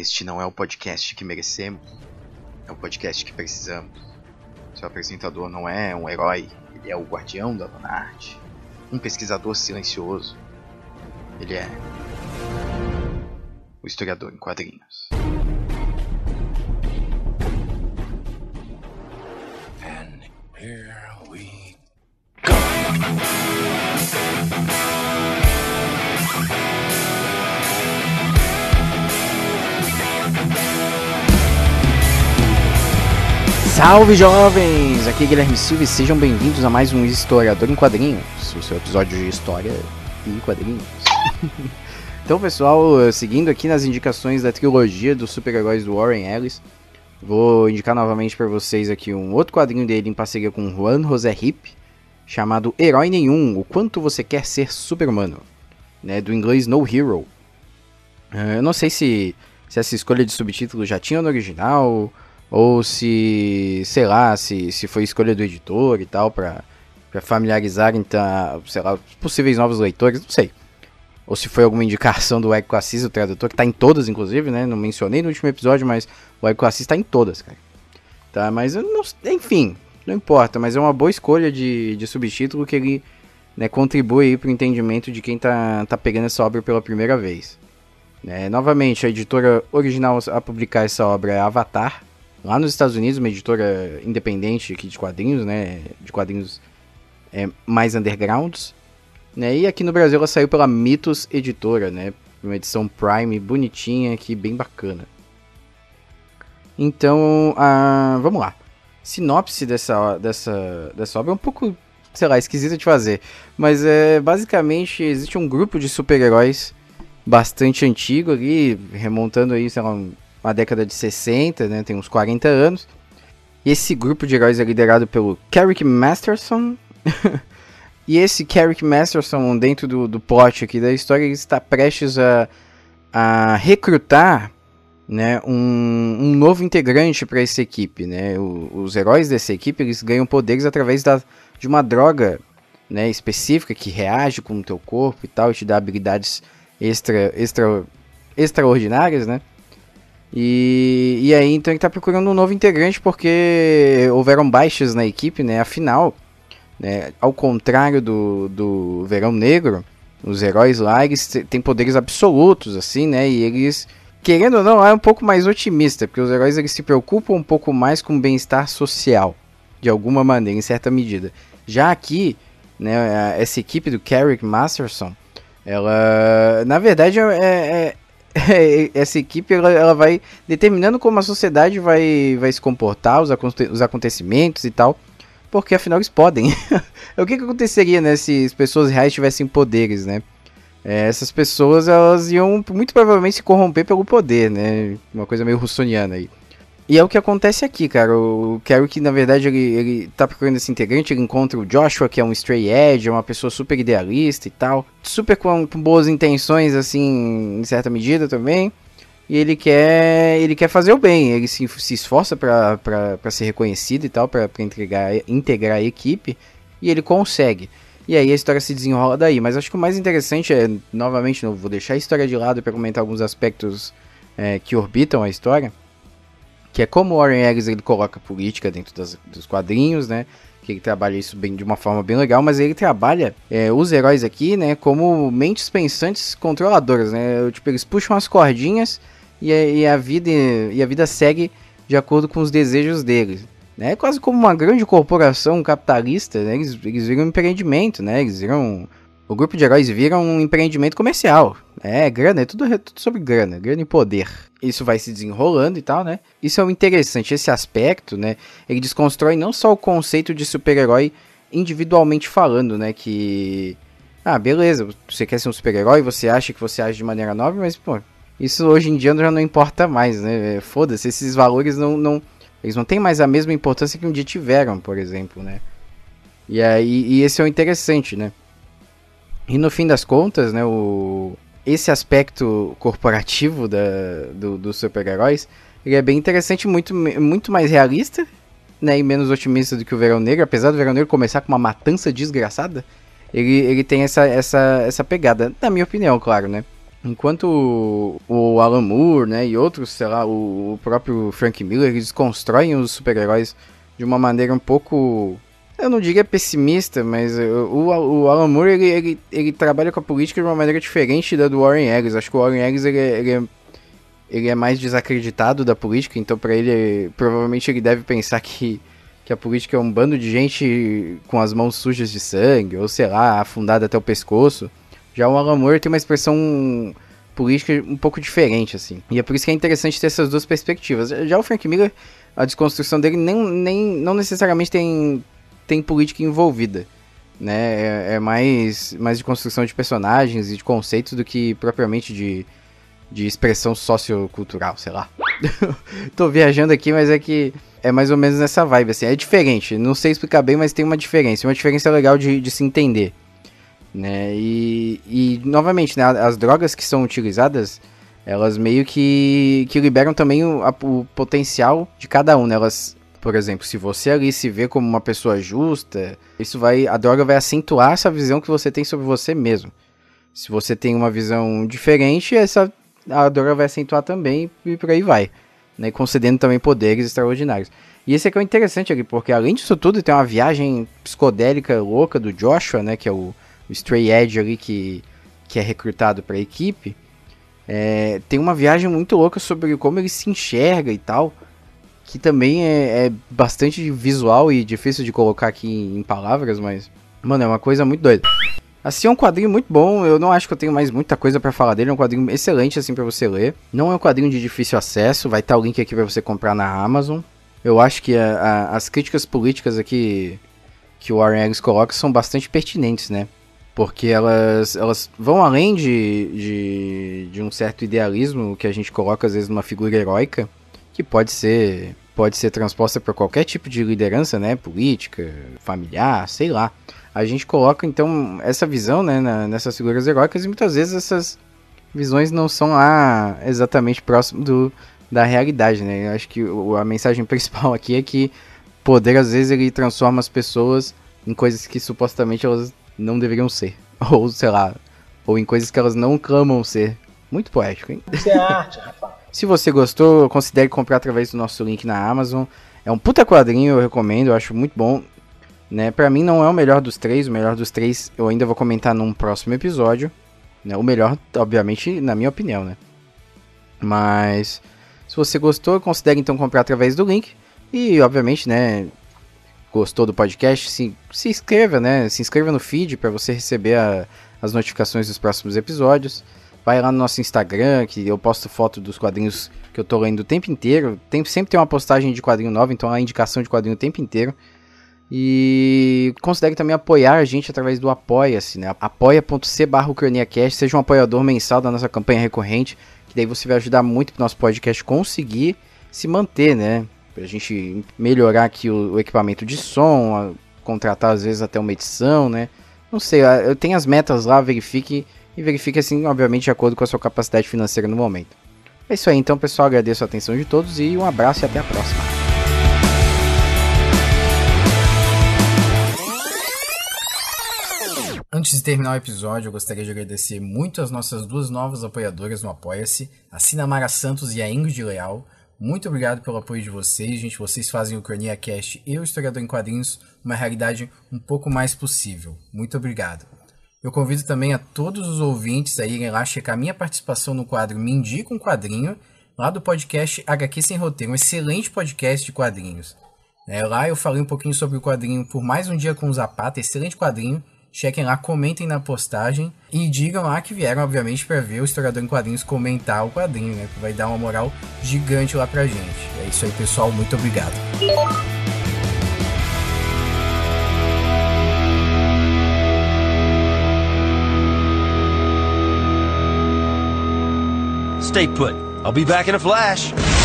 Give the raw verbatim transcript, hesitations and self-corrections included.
Este não é o podcast que merecemos, é o podcast que precisamos. Seu apresentador não é um herói, ele é o guardião da Lonarte, um pesquisador silencioso. Ele é o historiador em quadrinhos. And here we go. Salve jovens! Aqui é Guilherme Silva e sejam bem-vindos a mais um Historiador em Quadrinhos, o seu episódio de história em quadrinhos. Então pessoal, seguindo aqui nas indicações da trilogia dos super-heróis do Warren Ellis, vou indicar novamente para vocês aqui um outro quadrinho dele em parceria com Juan José Hipp, chamado Herói Nenhum, o quanto você quer ser super-humano, né, do inglês No Hero. Uh, eu não sei se, se essa escolha de subtítulo já tinha no original, ou se, sei lá, se, se foi escolha do editor e tal, pra, pra familiarizar, então, sei lá, possíveis novos leitores, não sei. Ou se foi alguma indicação do Érico Assis, o tradutor, que tá em todas, inclusive, né, não mencionei no último episódio, mas o Érico Assis tá em todas, cara. Tá, mas, eu não, enfim, não importa, mas é uma boa escolha de, de subtítulo que ele, né, contribui aí pro entendimento de quem tá, tá pegando essa obra pela primeira vez. É, novamente, a editora original a publicar essa obra é Avatar, lá nos Estados Unidos, uma editora independente aqui de quadrinhos, né, de quadrinhos é, mais undergrounds, né, e aqui no Brasil ela saiu pela Mitos Editora, né, uma edição Prime bonitinha aqui, bem bacana. Então, ah, vamos lá. Sinopse dessa, dessa, dessa obra é um pouco, sei lá, esquisita de fazer, mas é, basicamente existe um grupo de super-heróis bastante antigo ali, remontando aí, sei lá, um uma década de sessenta, né, tem uns quarenta anos. E esse grupo de heróis é liderado pelo Carrick Masterson. E esse Carrick Masterson, dentro do, do plot aqui da história, ele está prestes a, a recrutar, né, um, um novo integrante para essa equipe. Né? O, os heróis dessa equipe eles ganham poderes através da, de uma droga, né, específica que reage com o teu corpo e tal, e te dá habilidades extra, extra, extraordinárias, né? E, e aí então ele tá procurando um novo integrante porque houveram baixas na equipe, né? Afinal, né, ao contrário do, do Verão Negro, os heróis lá eles têm poderes absolutos, assim, né? E eles, querendo ou não, é um pouco mais otimista, porque os heróis eles se preocupam um pouco mais com o bem-estar social, de alguma maneira, em certa medida. Já aqui, né, essa equipe do Carrick Masterson, ela, na verdade, é... é essa equipe ela, ela vai determinando como a sociedade vai, vai se comportar, os, aconte os acontecimentos e tal, porque afinal eles podem. O que, que aconteceria, né, se as pessoas reais tivessem poderes, né? É, essas pessoas elas iam muito provavelmente se corromper pelo poder, né? Uma coisa meio russoniana aí. E é o que acontece aqui, cara. O Carrick, na verdade, ele, ele tá procurando esse integrante, ele encontra o Joshua, que é um stray edge, é uma pessoa super idealista e tal. Super com, com boas intenções, assim, em certa medida também. E ele quer, ele quer fazer o bem, ele se, se esforça pra, pra, pra ser reconhecido e tal, pra, pra integrar, integrar a equipe. E ele consegue. E aí a história se desenrola daí. Mas acho que o mais interessante é, novamente, não vou deixar a história de lado pra comentar alguns aspectos é, que orbitam a história. Que é como o Warren Ellis ele coloca política dentro das, dos quadrinhos, né? Que ele trabalha isso bem, de uma forma bem legal, mas ele trabalha é, os heróis aqui, né? Como mentes pensantes controladoras, né? Tipo, eles puxam as cordinhas e a, e a, vida, e a vida segue de acordo com os desejos deles. Né? É quase como uma grande corporação capitalista, né? Eles, eles viram um empreendimento, né? Eles viram... O grupo de heróis vira um empreendimento comercial. É, grana, é tudo, é tudo sobre grana, grana e poder. Isso vai se desenrolando e tal, né? Isso é o interessante, esse aspecto, né? Ele desconstrói não só o conceito de super-herói individualmente falando, né? Que... Ah, beleza, você quer ser um super-herói, você acha que você age de maneira nobre, mas, pô, isso hoje em dia já não importa mais, né? Foda-se, esses valores não, não... Eles não têm mais a mesma importância que um dia tiveram, por exemplo, né? E aí, e esse é o interessante, né? E no fim das contas, né, o... esse aspecto corporativo da, do, dos super-heróis, ele é bem interessante, muito, muito mais realista, né, e menos otimista do que o Verão Negro. Apesar do Verão Negro começar com uma matança desgraçada, ele, ele tem essa, essa, essa pegada, na minha opinião, claro, né. Enquanto o, o Alan Moore, né, e outros, sei lá, o, o próprio Frank Miller, eles constroem os super-heróis de uma maneira um pouco, eu não diria pessimista, mas o, o Alan Moore, ele, ele, ele trabalha com a política de uma maneira diferente da do Warren Ellis. Acho que o Warren Ellis, ele, ele, é, ele é mais desacreditado da política, então pra ele, provavelmente ele deve pensar que, que a política é um bando de gente com as mãos sujas de sangue, ou sei lá, afundada até o pescoço. Já o Alan Moore tem uma expressão política um pouco diferente, assim. E é por isso que é interessante ter essas duas perspectivas. Já o Frank Miller, a desconstrução dele nem, nem, não necessariamente tem, tem política envolvida, né? É, é mais, mais de construção de personagens e de conceitos do que propriamente de, de expressão sociocultural, sei lá. Tô viajando aqui, mas é que é mais ou menos nessa vibe, assim. É diferente, não sei explicar bem, mas tem uma diferença. Uma diferença legal de, de se entender. Né? E, e novamente, né, as drogas que são utilizadas, elas meio que, que liberam também o, a, o potencial de cada um, né? Elas, por exemplo, se você ali se vê como uma pessoa justa, isso vai, a droga vai acentuar essa visão que você tem sobre você mesmo. Se você tem uma visão diferente, essa, a droga vai acentuar também e por aí vai, né? Concedendo também poderes extraordinários. E esse aqui é o interessante ali, porque além disso tudo tem uma viagem psicodélica louca do Joshua, né? Que é o o Stray Edge ali que, que é recrutado para a equipe, é, tem uma viagem muito louca sobre como ele se enxerga e tal, que também é, é bastante visual e difícil de colocar aqui em, em palavras, mas, mano, é uma coisa muito doida. Assim, é um quadrinho muito bom, eu não acho que eu tenho mais muita coisa para falar dele, é um quadrinho excelente assim para você ler, não é um quadrinho de difícil acesso, vai estar o link aqui para você comprar na Amazon. Eu acho que a, a, as críticas políticas aqui que o Warren Ellis coloca são bastante pertinentes, né? Porque elas, elas vão além de, de, de um certo idealismo que a gente coloca às vezes numa figura heróica, que pode ser, pode ser transposta para qualquer tipo de liderança, né, política, familiar, sei lá. A gente coloca então essa visão, né, na, nessas figuras heróicas, e muitas vezes essas visões não são lá exatamente próximo do, da realidade, né. Eu acho que o, a mensagem principal aqui é que poder às vezes ele transforma as pessoas em coisas que supostamente elas não deveriam ser, ou sei lá, ou em coisas que elas não clamam ser. Muito poético, hein? Isso é arte, rapaz. Se você gostou, considere comprar através do nosso link na Amazon. É um puta quadrinho, eu recomendo, eu acho muito bom, né? Pra mim não é o melhor dos três, o melhor dos três eu ainda vou comentar num próximo episódio, né? O melhor, obviamente, na minha opinião, né? Mas se você gostou, considere então comprar através do link e, obviamente, né, gostou do podcast, se, se inscreva, né? Se inscreva no feed para você receber a, as notificações dos próximos episódios. Vai lá no nosso Instagram, que eu posto foto dos quadrinhos que eu tô lendo o tempo inteiro. Tem, sempre tem uma postagem de quadrinho nova, então a indicação de quadrinho o tempo inteiro. E considere também apoiar a gente através do Apoia-se, né? apoia.c barra ucraniacast. Seja um apoiador mensal da nossa campanha recorrente, que daí você vai ajudar muito pro nosso podcast conseguir se manter, né? Pra gente melhorar aqui o, o equipamento de som, a, contratar às vezes até uma edição, né? Não sei, eu tenho as metas lá, verifique e verifique assim, obviamente, de acordo com a sua capacidade financeira no momento. É isso aí então, pessoal, agradeço a atenção de todos e um abraço e até a próxima. Antes de terminar o episódio, eu gostaria de agradecer muito as nossas duas novas apoiadoras no Apoia-se, a Sinamara Santos e a Ingrid Leal. Muito obrigado pelo apoio de vocês, gente. Vocês fazem o CroniaCast e o Historiador em Quadrinhos uma realidade um pouco mais possível. Muito obrigado. Eu convido também a todos os ouvintes a irem lá checar minha participação no quadro Me Indica um Quadrinho, lá do podcast H Q Sem Roteiro, um excelente podcast de quadrinhos. É, lá eu falei um pouquinho sobre o quadrinho Por Mais Um Dia com o Zapata, excelente quadrinho. Chequem lá, comentem na postagem e digam lá que vieram, obviamente, para ver o Historiador em Quadrinhos comentar o quadrinho, né? Que vai dar uma moral gigante lá pra gente. É isso aí, pessoal. Muito obrigado. Stay put. I'll be back in a flash.